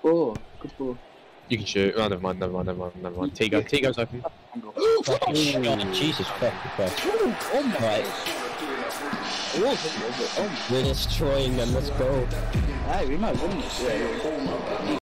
Good ball. You can shoot. Oh, never mind. T goes open. Oh, Jesus fucking Christ. Right. We're destroying them, let's go. Hey, we might win this.